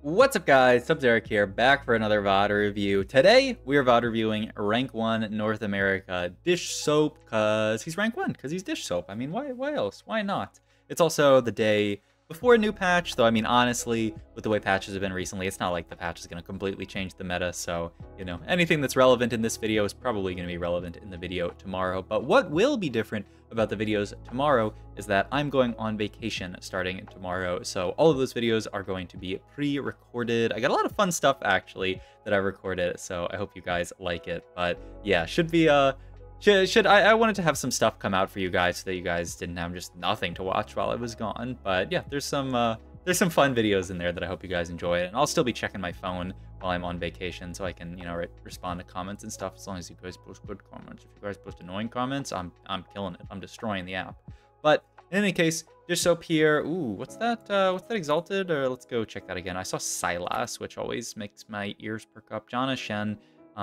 What's up guys, Sub-Zeric here, back for another VOD review. Today, we are VOD reviewing Rank 1 North America Dish Soap, because he's Rank 1, because he's Dish Soap. I mean, why else? Why not? It's also the day before a new patch, though I mean, honestly, with the way patches have been recently, it's not like the patch is going to completely change the meta, so, you know, anything that's relevant in this video is probably going to be relevant in the video tomorrow. But what will be different about the videos tomorrow is that I'm going on vacation starting tomorrow, so all of those videos are going to be pre-recorded. I got a lot of fun stuff, actually, that I recorded, so I hope you guys like it. But yeah, should be, I wanted to have some stuff come out for you guys so that you guys didn't have just nothing to watch while I was gone. But yeah, there's some fun videos in there that I hope you guys enjoy. And I'll still be checking my phone while I'm on vacation so I can, you know, respond to comments and stuff, as long as you guys post good comments. If you guys post annoying comments, I'm killing it. I'm destroying the app. But in any case, Dish Soap here. Ooh, what's that Exalted? Or let's go check that again. I saw Sylas, which always makes my ears perk up. Janna Shen.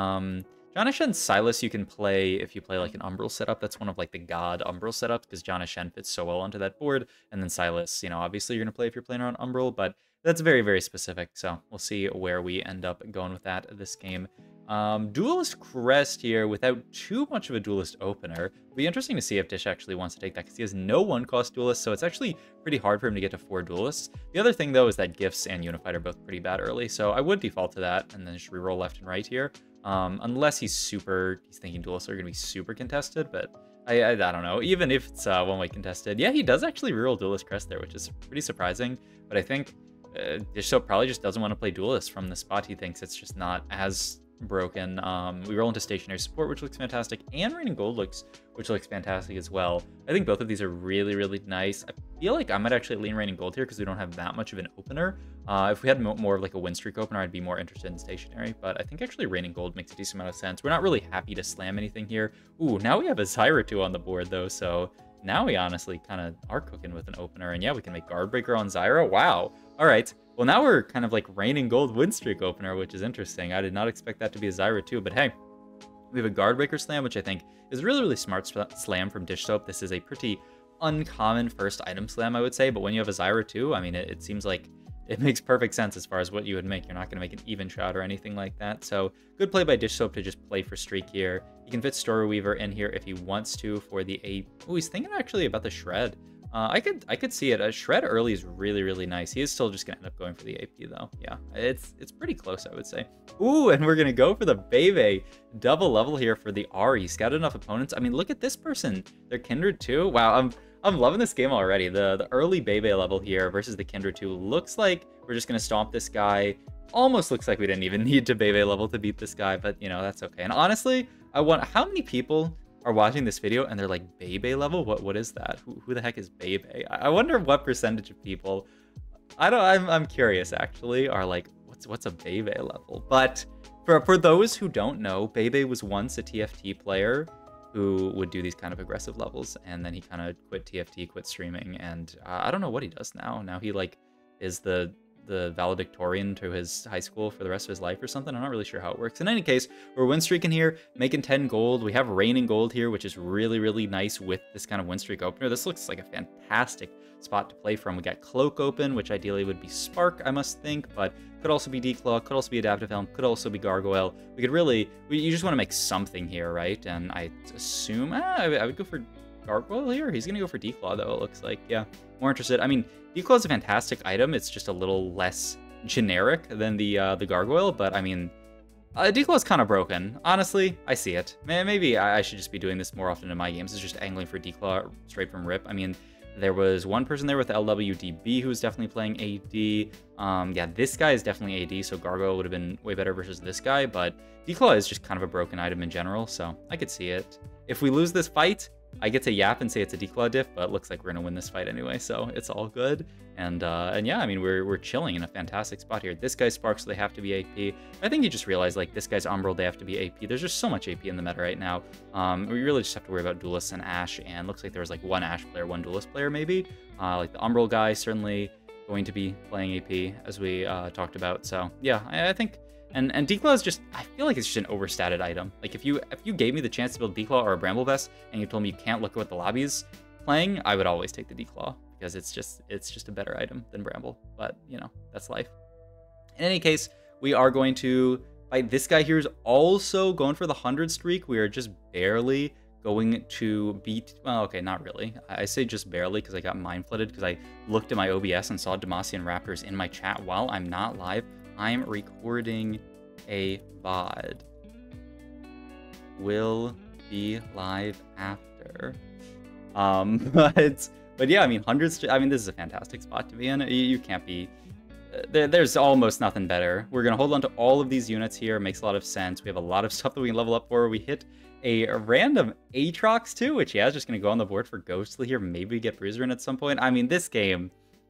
Janna Shen Sylas you can play if you play like an Umbral setup. That's one of like the god Umbral setups, because Janna Shen fits so well onto that board. And then Sylas, you know, obviously you're going to play if you're playing around Umbral, but that's very, very specific. So we'll see where we end up going with that this game. Duelist Crest here without too much of a Duelist opener. It'll be interesting to see if Dish actually wants to take that, because he has no 1-cost Duelist, so it's actually pretty hard for him to get to 4 Duelists. The other thing, though, is that Gifts and Unified are both pretty bad early, so I would default to that and then just reroll left and right here. Unless he's thinking Duelists are going to be super contested, but I don't know. Even if it's one-way contested, yeah, he does actually reroll Duelist Crest there, which is pretty surprising, but I think Dish Soap probably just doesn't want to play Duelist from the spot. He thinks it's just not as broken. We roll into Stationary Support, which looks fantastic, and Raining Gold which looks fantastic as well. I think both of these are really, really nice. I feel like I might actually lean Raining Gold here because we don't have that much of an opener. If we had more of like a win streak opener, I'd be more interested in Stationary, but I think actually Raining Gold makes a decent amount of sense. We're not really happy to slam anything here. Ooh, now we have a Zyra 2 on the board though, so now we honestly kind of are cooking with an opener, and yeah, we can make Guardbreaker on Zyra. Wow. All right. Well, now we're kind of like Raining Gold win streak opener, which is interesting. I did not expect that to be a Zyra 2, but hey, we have a Guardbreaker slam, which I think is a really, really smart slam from Dish Soap. This is a pretty uncommon first item slam, I would say, but when you have a Zyra 2, I mean, it seems like it makes perfect sense as far as what you would make. You're not going to make an Even Shroud or anything like that. So good play by Dish Soap to just play for streak here. You can fit Story Weaver in here if he wants to for the 8. Oh, he's thinking actually about the Shred. I could see it. A Shred early is really, really nice. He is still just going to end up going for the AP, though. Yeah, it's pretty close, I would say. Ooh, and we're going to go for the Bebe. Double level here for the Ahri. Scouted enough opponents. I mean, look at this person. They're Kindred too. Wow, I'm loving this game already. The early Bebe level here versus the Kindred 2 looks like we're just going to stomp this guy. Almost looks like we didn't even need to Bebe level to beat this guy, but, you know, that's okay. And honestly, how many people are watching this video and they're like, Bebe level? What is that? Who the heck is Bebe? I wonder what percentage of people, I'm curious actually, are like, what's a Bebe level? But for those who don't know, Bebe was once a TFT player who would do these kind of aggressive levels, and then he kind of quit TFT, quit streaming, and I don't know what he does now. Now he like is the valedictorian to his high school for the rest of his life or something. I'm not really sure how it works. In any case, we're win streaking here, making 10 gold. We have Raining Gold here, which is really, really nice with this kind of win streak opener. This looks like a fantastic spot to play from. We got Cloak open, which ideally would be Spark, I must think, but could also be Declaw, could also be Adaptive Helm, could also be Gargoyle. We could really, you just want to make something here, right? And I assume, I would go for Gargoyle here. He's going to go for Declaw, though, it looks like. Yeah, more interested. I mean, Declaw is a fantastic item. It's just a little less generic than the Gargoyle, but I mean, Declaw is kind of broken. Honestly, I see it. Maybe I should just be doing this more often in my games. It's just angling for Declaw straight from rip. I mean, there was one person there with LWDB who was definitely playing AD. Yeah, this guy is definitely AD, so Gargoyle would have been way better versus this guy, but Declaw is just kind of a broken item in general, so I could see it. If we lose this fight, I get to yap and say it's a Declaw diff, but it looks like we're gonna win this fight anyway, so it's all good. And yeah, I mean, we're chilling in a fantastic spot here. This guy's Spark, so they have to be AP. I think you just realize, like, this guy's Umbral, they have to be AP. There's just so much AP in the meta right now. We really just have to worry about Duelists and Ashe, and looks like there was like one Ashe player, one Duelist player maybe. Like the Umbral guy certainly going to be playing AP, as we talked about. So yeah, I think. And Declaw is just, I feel like it's just an overstated item. Like if you gave me the chance to build Declaw or a Bramble Vest and you told me you can't look at what the lobby's playing, I would always take the Declaw because it's just a better item than Bramble. But you know, that's life. In any case, we are going to fight this guy here is also going for the 100 streak. We are just barely going to beat, well, okay, not really. I say just barely because I got mind flooded because I looked at my OBS and saw Demacian Raptors in my chat while I'm not live. I'm recording a VOD. Will be live after. But yeah, I mean, hundreds. I mean, this is a fantastic spot to be in. You can't be. There's almost nothing better. We're gonna hold on to all of these units here. Makes a lot of sense. We have a lot of stuff that we can level up for. We hit a random Aatrox too, which yeah, is just gonna go on the board for Ghostly here. Maybe we get Bruiser in at some point. I mean, this game,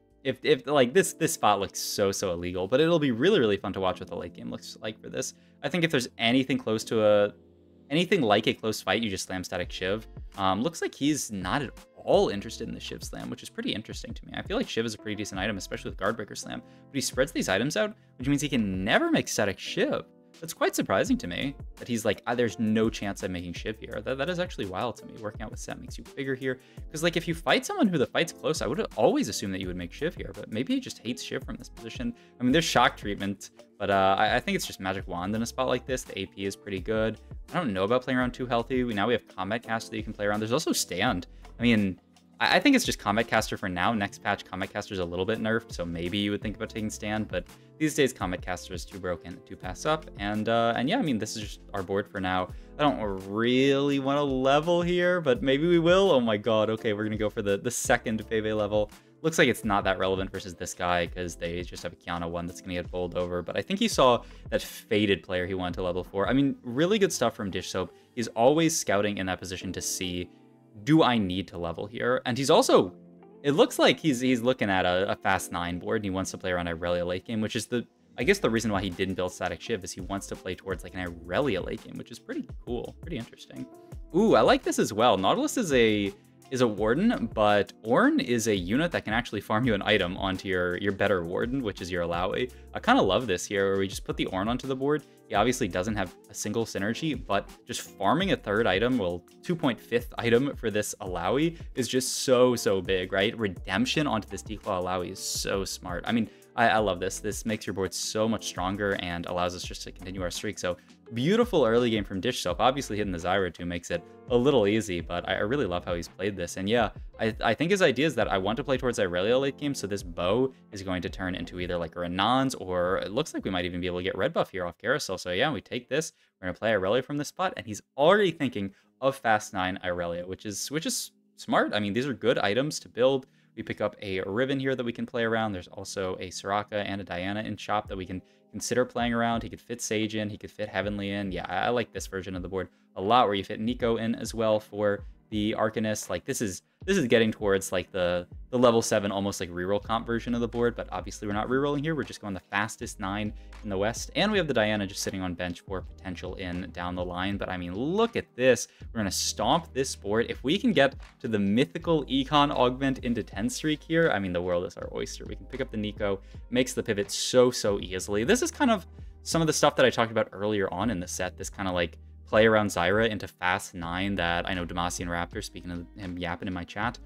if like this spot looks so illegal, but it'll be really fun to watch what the late game looks like for this. I think if there's anything close to anything like a close fight, you just slam Static Shiv. Looks like he's not at all interested in the Shiv Slam, which is pretty interesting to me. I feel like Shiv is a pretty decent item, especially with Guardbreaker Slam, but he spreads these items out, which means he can never make Static Shiv. That's quite surprising to me, that he's like, there's no chance I'm making Shiv here. That is actually wild to me. Working out with Set makes you bigger here, because like if you fight someone who the fight's close, I would always assume that you would make Shiv here, but maybe he just hates Shiv from this position. I mean, there's Shock Treatment, but I think it's just Magic Wand in a spot like this. The AP is pretty good. I don't know about playing around too healthy. Now we have Combat Caster that you can play around. There's also Stand. I mean, I think it's just Combat Caster for now. Next patch, Combat Caster is a little bit nerfed, so maybe you would think about taking Stand, but these days Combat Caster is too broken to pass up. And yeah, I mean, this is just our board for now. I don't really want to level here, but maybe we will. Oh my god, okay, we're gonna go for the second Feve level. Looks like it's not that relevant versus this guy because they just have a Kiana one that's gonna get bowled over, but I think he saw that Faded player he wanted to level for. I mean, really good stuff from Dish Soap. He's always scouting in that position to see, do I need to level here? And he's also, it looks like he's looking at a fast 9 board and he wants to play around Irelia late game, which is I guess the reason why he didn't build Static Shiv is he wants to play towards like an Irelia late game, which is pretty cool, pretty interesting. Ooh, I like this as well. Nautilus is a Warden, but Ornn is a unit that can actually farm you an item onto your better Warden, which is your Illaoi. I kind of love this here, where we just put the Ornn onto the board. He obviously doesn't have a single synergy, but just farming a third item, well, 2.5th item for this Illaoi is just so big, right? Redemption onto this Declaw Illaoi is so smart. I mean, I love this. This makes your board so much stronger and allows us just to continue our streak. So beautiful early game from Dish Soap. Obviously hitting the Zyra too makes it a little easy, but I really love how he's played this. And yeah, I think his idea is that I want to play towards Irelia late game, so this bow is going to turn into either like a Renans, or it looks like we might even be able to get red buff here off Carousel. So yeah, we take this, we're gonna play Irelia from this spot, and he's already thinking of Fast 9 Irelia, which is smart. I mean, these are good items to build. We pick up a Riven here that we can play around. There's also a Soraka and a Diana in shop that we can consider playing around. He could fit Sage in, he could fit Heavenly in. Yeah, I like this version of the board a lot, where you fit Nico in as well for the Arcanist. Like this is getting towards like the level 7 almost like reroll comp version of the board, but obviously we're not rerolling here. We're just going the fastest 9 in the West, and we have the Diana just sitting on bench for potential in down the line. But I mean, look at this. We're gonna stomp this board. If we can get to the mythical Econ augment into 10 streak here, I mean, the world is our oyster. We can pick up the Nico, makes the pivot so easily. This is kind of some of the stuff that I talked about earlier on in the set, this kind of like play around Zyra into fast 9 that I know Demacian Raptor, speaking of him yapping in my chat,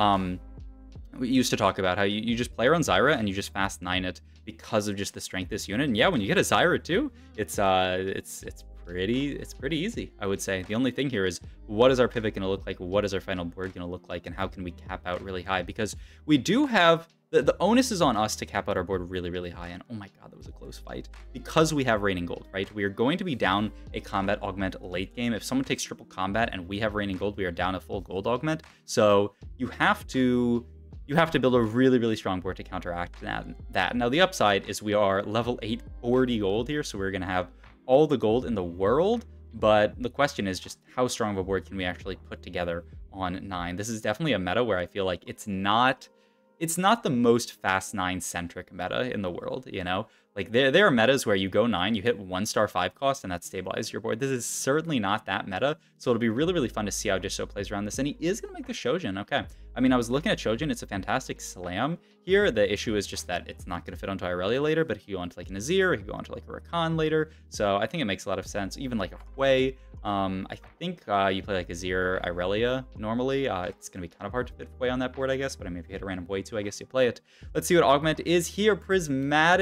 we used to talk about how you just play around Zyra and you just fast 9 it because of just the strength of this unit. And yeah, when you get a Zyra too, it's pretty easy, I would say. The only thing here is, what is our pivot going to look like? What is our final board going to look like? And how can we cap out really high? Because we do have the onus is on us to cap out our board really high. And oh my god, that was a close fight, because we have Raining Gold, right? We are going to be down a combat augment late game. If someone takes triple combat and we have Raining Gold, we are down a full gold augment. So you have to build a really strong board to counteract that. Now the upside is we are level 840 gold here, so we're going to have all the gold in the world, but the question is just how strong of a board can we actually put together on 9. This is definitely a meta where I feel like it's not the most fast 9 centric meta in the world, you know? Like there are metas where you go 9, you hit 1-star 5 cost, and that stabilizes your board. This is certainly not that meta, so it'll be really fun to see how Dish Soap plays around this. And he is going to make the Shojin, okay. I mean, I was looking at Shojin, it's a fantastic slam here. The issue is just that it's not going to fit onto Irelia later, but he could go onto like an Azir, he could go onto like a Rakan later, so I think it makes a lot of sense. Even like a Hwei, I think you play like Azir Irelia normally. It's going to be kind of hard to fit Hwei on that board, I guess, but I mean, if you hit a random Hwei too, I guess you play it. Let's see what augment is here. Prismatic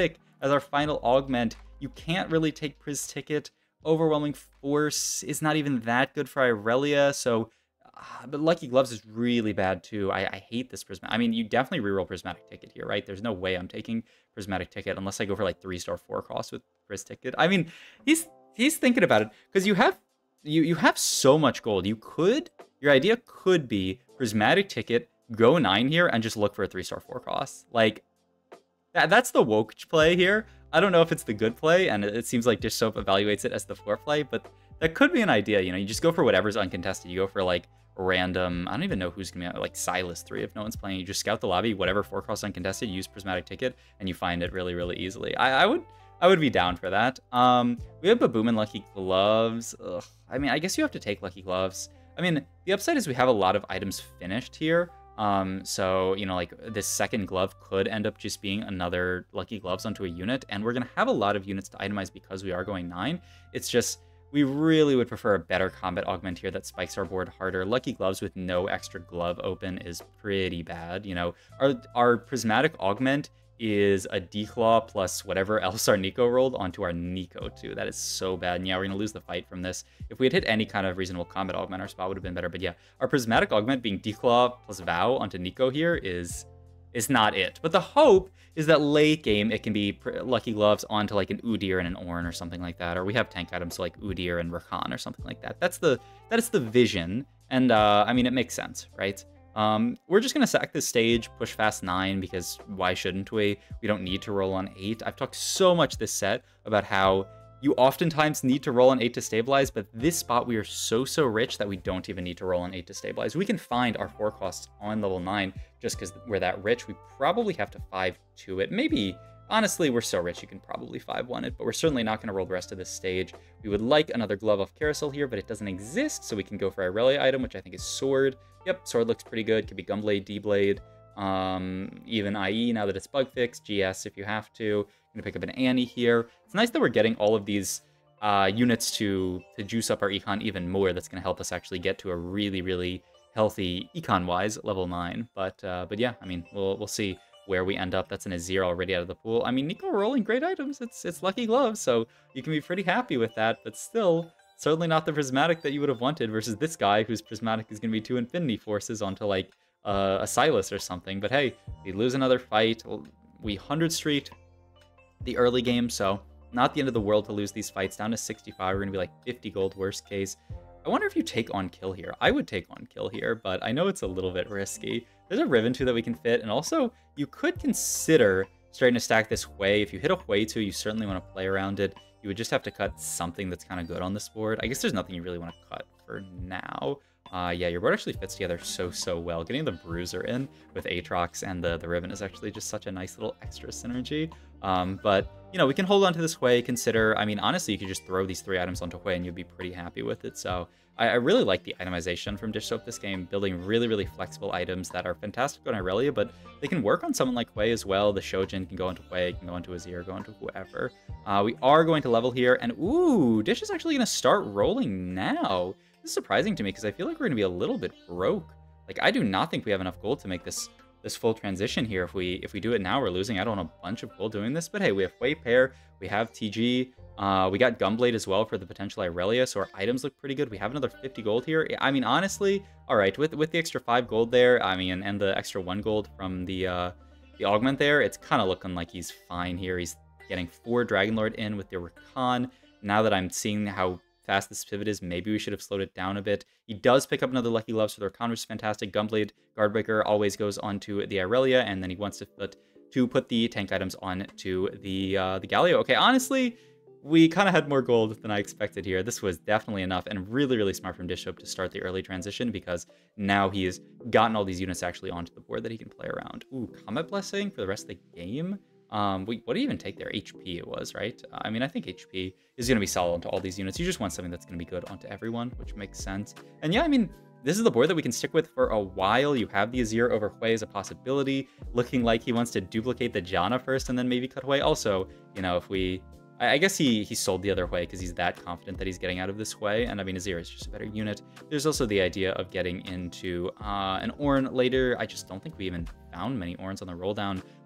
as our final augment. You can't really take Priz Ticket. Overwhelming Force is not even that good for Irelia, so... but Lucky Gloves is really bad too. I hate this Prismatic. I mean, you definitely reroll Prismatic Ticket here, right? There's no way I'm taking Prismatic Ticket unless I go for like 3-star 4 cost with Priz Ticket. I mean, he's thinking about it because you have so much gold. Your idea could be Prismatic Ticket, go 9 here, and just look for a 3-star 4 cost. Like, that's the woke play here. I don't know if it's the good play, and it seems like Dish Soap evaluates it as the 4 play, but that could be an idea. You know, you just go for whatever's uncontested. You go for like random, I don't even know who's gonna be like Silas 3 if no one's playing. You just scout the lobby, whatever 4 cost uncontested, use Prismatic Ticket, and you find it really, really easily. I would be down for that. We have Baboom and Lucky Gloves. Ugh. I mean, I guess you have to take Lucky Gloves. I mean, the upside is we have a lot of items finished here. So, you know, like this second glove could end up just being another Lucky Gloves onto a unit, and we're going to have a lot of units to itemize because we are going 9. It's just, we really would prefer a better combat augment here that spikes our board harder. Lucky Gloves with no extra glove open is pretty bad. You know, our Prismatic augment is a Declaw plus whatever else our Nico rolled onto our Nico too. That is so bad. And yeah, we're going to lose the fight from this. If we had hit any kind of reasonable combat augment, our spot would have been better. But yeah, our Prismatic augment being Declaw plus Vow onto Nico here is not it. But the hope is that late game, it can be Lucky Gloves onto like an Udyr and an Ornn or something like that. Or we have tank items like Udyr and Rakan or something like that. That is the vision. And I mean, it makes sense, right? We're just going to sack this stage, push fast 9, because why shouldn't we? We don't need to roll on 8. I've talked so much this set about how you oftentimes need to roll on 8 to stabilize, but this spot we are so rich that we don't even need to roll on 8 to stabilize. We can find our 4 costs on level 9 just because we're that rich. We probably have to 5-2 it. Maybe, honestly, we're so rich you can probably 5-1 it, but we're certainly not going to roll the rest of this stage. We would like another glove off Carousel here, but it doesn't exist, so we can go for Irelia item, which I think is Sword. Yep, Sword looks pretty good. Could be Gunblade, D-Blade, even IE now that it's bug fixed, GS if you have to. Gonna pick up an Annie here. It's nice that we're getting all of these units to juice up our econ even more. That's gonna help us actually get to a really, really healthy econ-wise level 9. But yeah, I mean, we'll see where we end up. That's an Azir already out of the pool. I mean, Nico rolling great items. It's Lucky Gloves, so you can be pretty happy with that, but still, certainly not the Prismatic that you would have wanted versus this guy whose Prismatic is going to be 2 Infinity Forces onto like a Silas or something. But hey, we lose another fight. We 100 streaked the early game, so not the end of the world to lose these fights. Down to 65, we're going to be like 50 gold worst case. I wonder if you take on kill here. I would take on kill here, but I know it's a little bit risky. There's a Riven 2 that we can fit, and also you could consider starting to stack this Hwei. If you hit a Hwei 2, you certainly want to play around it. You would just have to cut something that's kind of good on this board. I guess there's nothing you really want to cut for now. Yeah, your board actually fits together so well. Getting the Bruiser in with Aatrox and the Riven is actually just such a nice little extra synergy. But, you know, we can hold on to this Hwei, consider, I mean, honestly, you could just throw these 3 items onto Hwei and you'd be pretty happy with it. So I really like the itemization from Dish Soap this game, building really, really flexible items that are fantastic on Irelia, but they can work on someone like Hwei as well. The Shojin can go into Hwei, can go into Azir, go into whoever. We are going to level here, and ooh, Dish is actually going to start rolling now. This is surprising to me because I feel like we're going to be a little bit broke. Like, I do not think we have enough gold to make this full transition here. If we do it now, we're losing out on a bunch of gold doing this. But hey, we have Hwei Pair, we have TG, we got Gunblade as well for the potential Irelia, so our items look pretty good. We have another 50 gold here. I mean, honestly, all right, with the extra 5 gold there, I mean, and the extra 1 gold from the augment there, it's kind of looking like he's fine here. He's getting 4 Dragonlord in with the Rakan. Now that I'm seeing how fast this pivot is, maybe we should have slowed it down a bit. He does pick up another Lucky Gloves for the Rakan, which is fantastic. Gunblade, Guardbreaker always goes onto the Irelia, and then he wants to put the tank items on to the Galio. Okay, honestly, we kind of had more gold than I expected here. This was definitely enough, and really, really smart from Dish Soap to start the early transition, because now he has gotten all these units actually onto the board that he can play around. Ooh, Comet Blessing for the rest of the game? What do you even take there? HP it was, right? I mean, I think HP is going to be solid onto all these units. You just want something that's going to be good onto everyone, which makes sense. And yeah, I mean, this is the board that we can stick with for a while. You have the Azir over Hwei as a possibility, looking like he wants to duplicate the Janna first and then maybe cut Hwei. Also, you know, if we... I guess he sold the other Hwei because he's that confident that he's getting out of this Hwei, and I mean, Azir is just a better unit. There's also the idea of getting into an Ornn later. I just don't think we even found many Ornns on the roll down, but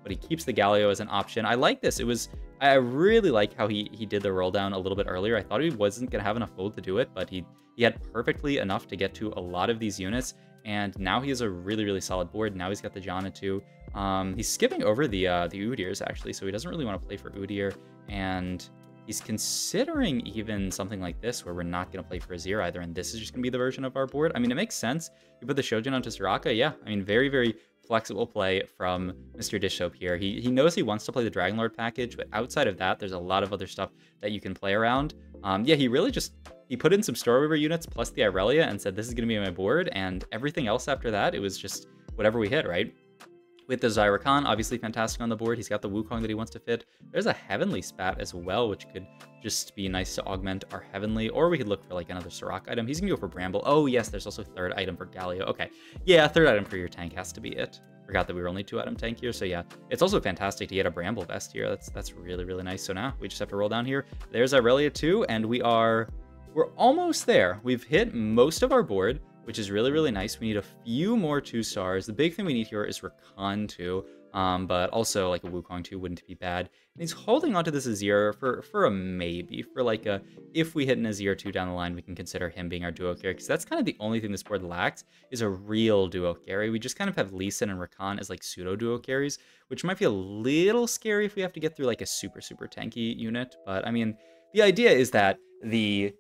but he keeps the Galio as an option. I like this. I really like how he did the roll down a little bit earlier. I thought he wasn't going to have enough gold to do it, but he had perfectly enough to get to a lot of these units. And now he has a really, really solid board. Now he's got the Janna too. He's skipping over the Udyrs, actually, so he doesn't really want to play for Udyr. And he's considering even something like this, where we're not going to play for Azir either, and this is just going to be the version of our board. I mean, it makes sense. You put the Shojin onto Soraka, yeah. I mean, very, very flexible play from Mr. Dish Soap here. He knows he wants to play the Dragon Lord package, but outside of that, there's a lot of other stuff that you can play around. Yeah, he really just... He put in some Storyweaver units plus the Irelia and said, this is going to be my board, and everything else after that, it was just whatever we hit, right? With the Zyra Khan, obviously fantastic on the board. He's got the Wukong that he wants to fit. There's a Heavenly Spat as well, which could just be nice to augment our Heavenly, or we could look for like another Soraka item. He's going to go for Bramble. Oh, yes, there's also third item for Galio. Okay, yeah, third item for your tank has to be it. Forgot that we were only 2-item tank here, so yeah. It's also fantastic to get a Bramble Vest here. That's really, really nice. So now we just have to roll down here. There's Irelia too, and we're almost there. We've hit most of our board, which is really, really nice. We need a few more 2-stars. The big thing we need here is Rakan too, but also like a Wukong too wouldn't be bad. And he's holding onto this Azir for a maybe, for like a, if we hit an Azir 2 down the line, we can consider him being our duo carry, because that's kind of the only thing this board lacks, is a real duo carry. We just kind of have Lee Sin and Rakan as like pseudo duo carries, which might be a little scary if we have to get through like a super, super tanky unit. But I mean, the idea is that the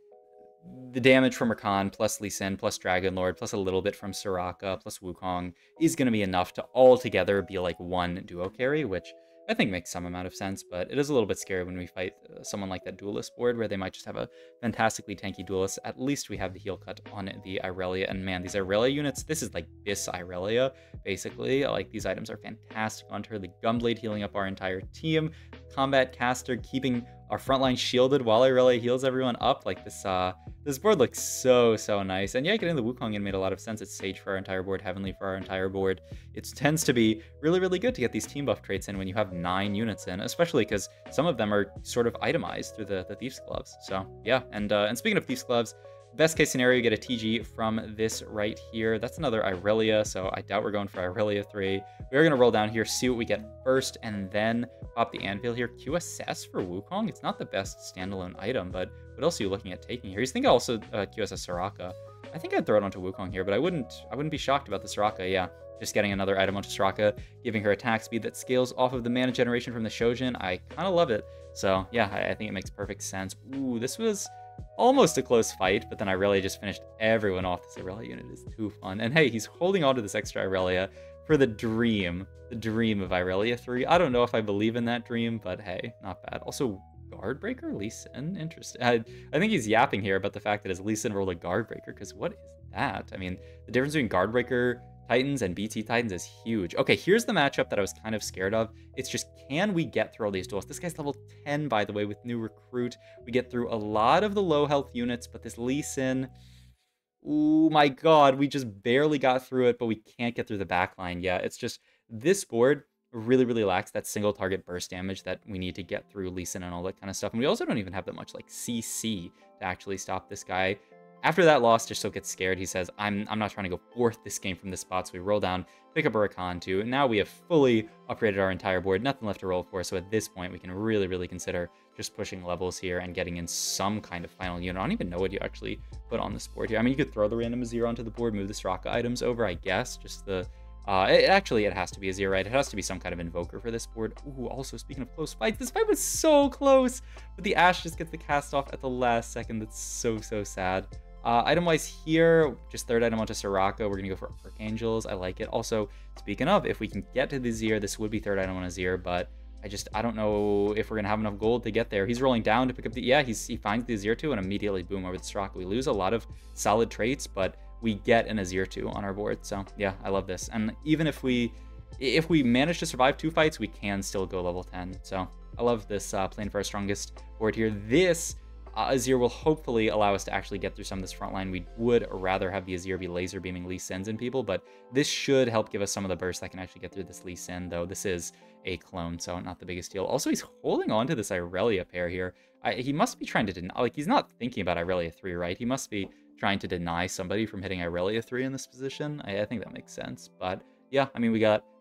damage from Rakan plus Lee Sin plus Dragon Lord plus a little bit from Soraka plus Wukong is going to be enough to all together be like one duo carry, which I think makes some amount of sense, but it is a little bit scary when we fight someone like that duelist board where they might just have a fantastically tanky duelist. At least we have the heal cut on the Irelia, and man, these Irelia units, this is like Bis Irelia, basically. Like, these items are fantastic onto her. The Gunblade healing up our entire team, Combat Caster keeping our frontline shielded while Irelia heals everyone up. Like, this board looks so, so nice. And yeah, getting the Wukong in made a lot of sense. It's Sage for our entire board, Heavenly for our entire board. It tends to be really, really good to get these team buff traits in when you have 9 units in, especially because some of them are sort of itemized through the Thief's Gloves. So yeah, and speaking of Thief's Gloves, best case scenario, you get a TG from this right here. That's another Irelia, so I doubt we're going for Irelia 3. We're going to roll down here, see what we get first, and then pop the Anvil here. QSS for Wukong? It's not the best standalone item, but what else are you looking at taking here? He's thinking also QSS Soraka. I think I'd throw it onto Wukong here, but I wouldn't be shocked about the Soraka, yeah. Just getting another item onto Soraka, giving her attack speed that scales off of the mana generation from the Shojin. I kind of love it. So yeah, I think it makes perfect sense. Ooh, this was almost a close fight, but then Irelia just finished everyone off. This Irelia unit is too fun. And hey, he's holding on to this extra Irelia for the dream of Irelia 3. I don't know if I believe in that dream, but hey, not bad. Also, Guardbreaker Lee Sin? Interesting. I think he's yapping here about the fact that his Lee Sin rolled a Guardbreaker, because what is that? I mean, the difference between Guardbreaker Titans and BT Titans is huge. Okay, here's the matchup that I was kind of scared of. It's just, can we get through all these duels? This guy's level 10, by the way, with new recruit. We get through a lot of the low health units, but this Lee Sin, oh my god, we just barely got through it, but we can't get through the backline. Yeah, it's just, this board really, really lacks that single target burst damage that we need to get through Lee Sin and all that kind of stuff. And we also don't even have that much like CC to actually stop this guy. After that loss, Dish Soap gets scared. He says, I'm not trying to go fourth this game from this spot. So we roll down, pick up a Rakan too. And now we have fully upgraded our entire board. Nothing left to roll for. So at this point, we can really, really consider just pushing levels here and getting in some kind of final unit. I don't even know what you actually put on this board here. I mean, you could throw the random Azir onto the board, move the Soraka items over, I guess. Just the... it has to be Azir, right? It has to be some kind of invoker for this board. Ooh, also, speaking of close fights, this fight was so close, but the Ashe just gets the cast off at the last second. That's so, so sad. Item-wise here, just third item onto Soraka. We're going to go for Archangels. I like it. Also, speaking of, if we can get to the Azir, this would be third item on Azir, but I don't know if we're going to have enough gold to get there. He's rolling down to pick up the... Yeah, he finds the Azir 2 and immediately boom over the Soraka. We lose a lot of solid traits, but we get an Azir 2 on our board. So yeah, I love this. And even if we manage to survive 2 fights, we can still go level 10. So I love this playing for our strongest board here. This Azir will hopefully allow us to actually get through some of this front line. We would rather have the Azir be laser beaming Lee Sins in people, but this should help give us some of the burst that can actually get through this Lee Sin, though this is a clone, so not the biggest deal. Also, he's holding on to this Irelia pair here. He must be trying to deny, like, he's not thinking about Irelia 3, right? He must be trying to deny somebody from hitting Irelia 3 in this position. I think that makes sense, but yeah, I mean, we got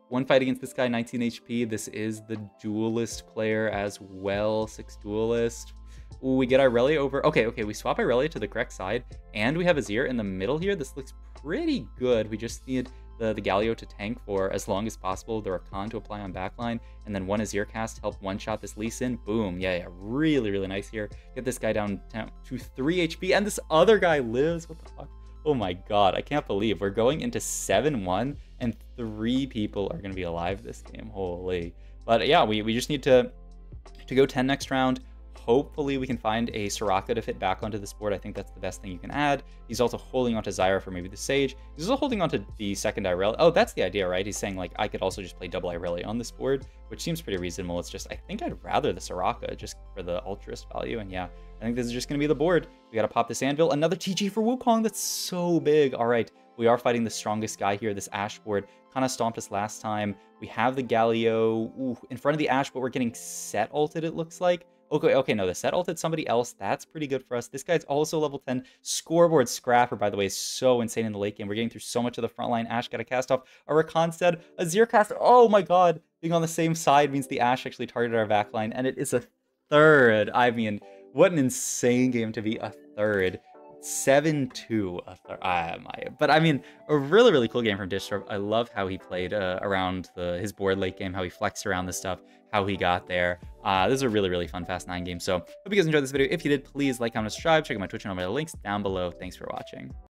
One fight against this guy, 19 HP. This is the Duelist player as well, 6 Duelist. Ooh, we get Irelia over. Okay, we swap Irelia to the correct side, and we have Azir in the middle here. This looks pretty good. We just need the Galio to tank for as long as possible, the Rakan to apply on backline, and then one Azir cast help one-shot this Lee Sin. Boom. Yeah, really, really nice here. Get this guy down to 3 HP, and this other guy lives. What the fuck? Oh my god, I can't believe we're going into 7-1, and 3 people are going to be alive this game. Holy. But yeah, we just need to go 10 next round. Hopefully we can find a Soraka to fit back onto this board. I think that's the best thing you can add. He's also holding onto Zyra for maybe the Sage. He's also holding onto the second Irelia. Oh, that's the idea, right? He's saying, like, I could also just play double Irelia on this board, which seems pretty reasonable. It's just, I think I'd rather the Soraka just for the Altruist value. And yeah, I think this is just going to be the board. We got to pop this Anvil. Another TG for Wukong. That's so big. All right, we are fighting the strongest guy here. This Ashe board kind of stomped us last time. We have the Galio in front of the Ashe, but we're getting set ulted, it looks like. Okay, no, the set ulted somebody else. That's pretty good for us. This guy's also level 10. Scoreboard Scrapper, by the way, is so insane in the late game. We're getting through so much of the front line. Ashe got a cast off. Our Rakan Azir cast. Oh my god. Being on the same side means the Ashe actually targeted our backline, and it is a third. I mean, what an insane game to be a third. 7-2 a third. But I mean, a really, really cool game from Dishsoap. I love how he played around his board late game, how he flexed around this stuff, how he got there. This is a really, really fun Fast 9 game. So hope you guys enjoyed this video. If you did, please like, comment, subscribe. Check out my Twitch and all my links down below. Thanks for watching.